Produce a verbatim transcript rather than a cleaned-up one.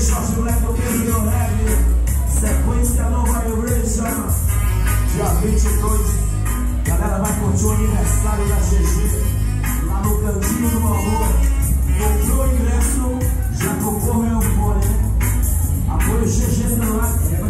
Jorge Moleque, o Pedro Reg, sequência Nova Igreja, dia vinte e dois, galera vai curtir o aniversário da G G, lá no Cantinho do Amor. Comprou o ingresso, já concorre ao fone, né? Apoio G G celular.